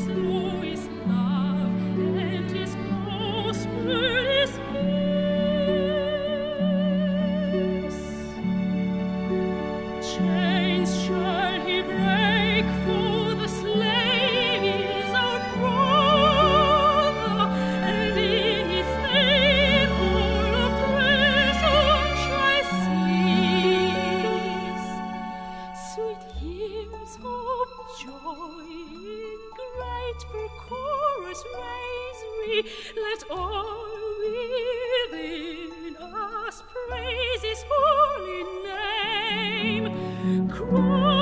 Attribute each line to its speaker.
Speaker 1: law is love, and his gospel is peace. Chains shall he break, for the slave is our brother, and in his name all oppression shall cease. Sweet hymns of joy in grateful chorus raise we, let all within us praise his holy name. Christ